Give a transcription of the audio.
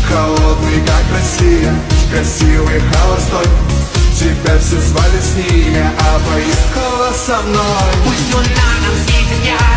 холодный, как Россия, красивый, холостой. Тебя все звали с ними, а поехала со мной. Пусть луна нам светит ярко,